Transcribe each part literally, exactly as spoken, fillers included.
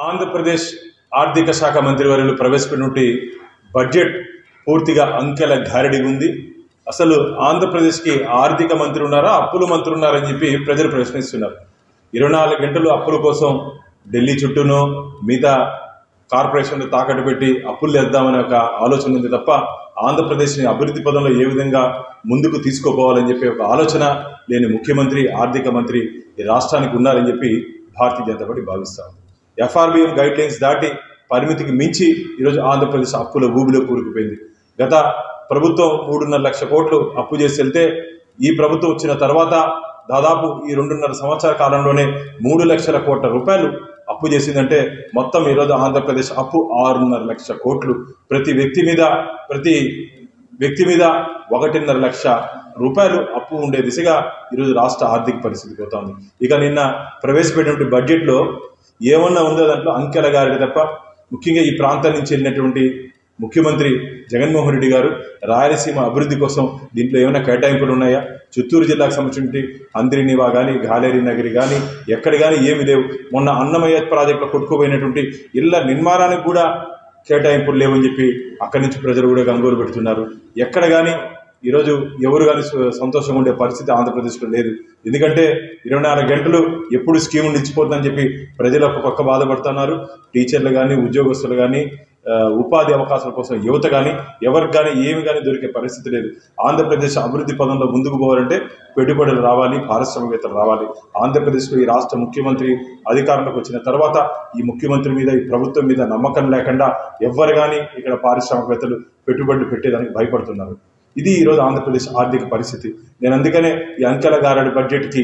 ఆంధ్రప్రదేశ్ ఆర్థిక శాఖ మంత్రివర్యులు ప్రవేశపెట్టినటువంటి బడ్జెట్ పూర్తిగా అంకెల గారడి ఉంది. అసలు ఆంధ్రప్రదేశ్కి ఆర్థిక మంత్రి ఉన్నారా, అప్పుల మంత్రి ఉన్నారని చెప్పి ప్రజలు ప్రశ్నిస్తున్నారు. ఇరవై నాలుగు గంటలు అప్పుల కోసం ఢిల్లీ చుట్టూనో మిగతా కార్పొరేషన్లు తాకట్టు పెట్టి అప్పులు తెద్దామనే ఒక ఆలోచన ఉంది తప్ప ఆంధ్రప్రదేశ్ని అభివృద్ధి పదంలో ఏ విధంగా ముందుకు తీసుకోపోవాలని చెప్పి ఒక ఆలోచన లేని ముఖ్యమంత్రి, ఆర్థిక మంత్రి ఈ రాష్ట్రానికి ఉన్నారని చెప్పి భారతీయ జనతా పార్టీ భావిస్తాం. ఎఫ్ఆర్బిఎం గైడ్ లైన్స్ దాటి పరిమితికి మించి ఈరోజు ఆంధ్రప్రదేశ్ అప్పుల ఊబిలో కూరుకుపోయింది. గత ప్రభుత్వం మూడున్నర లక్షల కోట్లు అప్పు చేసి వెళ్తే ఈ ప్రభుత్వం వచ్చిన తర్వాత దాదాపు ఈ రెండున్నర సంవత్సరాల కాలంలోనే మూడు లక్షల కోట్ల రూపాయలు అప్పు చేసిందంటే మొత్తం ఈరోజు ఆంధ్రప్రదేశ్ అప్పు ఆరున్నర లక్షల కోట్లు. ప్రతి వ్యక్తి మీద ప్రతి వ్యక్తి మీద ఒకటిన్నర లక్ష రూపాయలు అప్పు ఉండే దిశగా ఈరోజు రాష్ట్ర ఆర్థిక పరిస్థితి పోతుంది. ఇక నిన్న ప్రవేశపెట్టినటువంటి బడ్జెట్లో ఏమన్నా ఉందో దాంట్లో అంకెల గారిడి తప్ప. ముఖ్యంగా ఈ ప్రాంతం నుంచి వెళ్ళినటువంటి ముఖ్యమంత్రి జగన్మోహన్ రెడ్డి గారు రాయలసీమ అభివృద్ధి కోసం దీంట్లో ఏమైనా కేటాయింపులు ఉన్నాయా? చిత్తూరు జిల్లాకు సంబంధించి అంద్రినివా కానీ, గాలేరి నగరి కానీ ఎక్కడ కానీ ఏమి లేవు. మొన్న అన్నమయ్య ప్రాజెక్టులో కొట్టుకుపోయినటువంటి ఇళ్ల నిర్మాణానికి కూడా కేటాయింపులు లేవని చెప్పి అక్కడి నుంచి ప్రజలు కూడా గంగోలు పెడుతున్నారు. ఎక్కడ కానీ ఈరోజు ఎవరు కానీ సంతోషంగా ఉండే పరిస్థితి ఆంధ్రప్రదేశ్లో లేదు. ఎందుకంటే ఇరవై నాలుగు గంటలు ఎప్పుడు స్కీము నిలిచిపోతుందని చెప్పి ప్రజలు ఒక పక్క బాధపడుతున్నారు. టీచర్లు కానీ, ఉద్యోగస్తులు కానీ, ఉపాధి అవకాశాల కోసం యువత కానీ ఎవరికి కానీ ఏమి కానీ దొరికే పరిస్థితి లేదు. ఆంధ్రప్రదేశ్ అభివృద్ధి పదంలో ముందుకు పోవాలంటే పెట్టుబడులు రావాలి, పారిశ్రామికవేత్తలు రావాలి. ఆంధ్రప్రదేశ్లో ఈ రాష్ట్ర ముఖ్యమంత్రి అధికారంలోకి వచ్చిన తర్వాత ఈ ముఖ్యమంత్రి మీద, ఈ ప్రభుత్వం మీద నమ్మకం లేకుండా ఎవరు కానీ ఇక్కడ పారిశ్రామికవేత్తలు పెట్టుబడులు పెట్టేదానికి భయపడుతున్నారు. ఇది ఈరోజు ఆంధ్రప్రదేశ్ ఆర్థిక పరిస్థితి. నేను అందుకనే ఈ అంకెల గారడి బడ్జెట్కి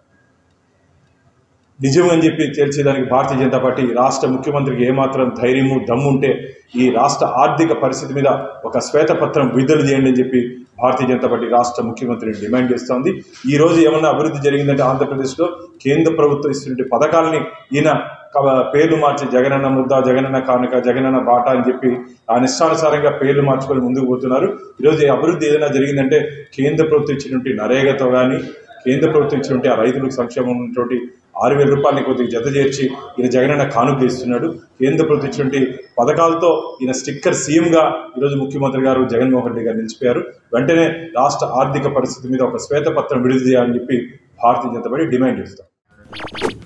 నిజం అని చెప్పి తేల్చేదానికి భారతీయ జనతా పార్టీ రాష్ట్ర ముఖ్యమంత్రికి ఏమాత్రం ధైర్యము దమ్ము ఉంటే ఈ రాష్ట్ర ఆర్థిక పరిస్థితి మీద ఒక శ్వేతపత్రం విడుదల చేయండి అని చెప్పి భారతీయ జనతా పార్టీ రాష్ట్ర ముఖ్యమంత్రిని డిమాండ్ చేస్తోంది. ఈ రోజు ఏమన్నా అభివృద్ధి జరిగిందంటే ఆంధ్రప్రదేశ్లో కేంద్ర ప్రభుత్వం ఇస్తున్న పథకాలని ఈయన పేర్లు మార్చి జగనన్న ముద్ద, జగనన్న కానుక, జగనన్న బాట అని చెప్పి ఆయన ఇష్టానుసారంగా పేర్లు మార్చుకొని ముందుకు పోతున్నారు. ఈరోజు అభివృద్ధి ఏదైనా జరిగిందంటే కేంద్ర ప్రభుత్వం ఇచ్చినటువంటి నరేగాతో కానీ, కేంద్ర ప్రభుత్వం ఇచ్చినటువంటి ఆ రైతులకు సంక్షేమం ఉన్నటువంటి ఆరు వేల రూపాయలని కొద్దిగా జత చేర్చి ఈయన జగనన్న కానుక ఇస్తున్నాడు. కేంద్ర ప్రభుత్వం ఇచ్చినటువంటి పథకాలతో ఈయన స్టిక్కర్ సీఎంగా ఈరోజు ముఖ్యమంత్రి గారు జగన్మోహన్ రెడ్డి గారు నిలిచిపోయారు. వెంటనే రాష్ట్ర ఆర్థిక పరిస్థితి మీద ఒక శ్వేతపత్రం విడుదల చేయాలని చెప్పి భారతీయ జనతా పార్టీ డిమాండ్ చేస్తాం.